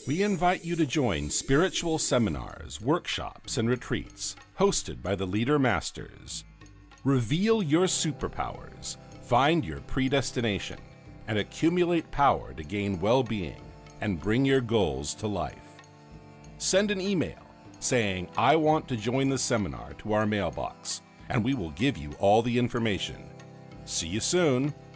We invite you to join spiritual seminars, workshops, and retreats hosted by the Leader Masters. Reveal your superpowers, find your predestination, and accumulate power to gain well-being and bring your goals to life. Send an email saying, "I want to join the seminar" to our mailbox, and we will give you all the information. See you soon.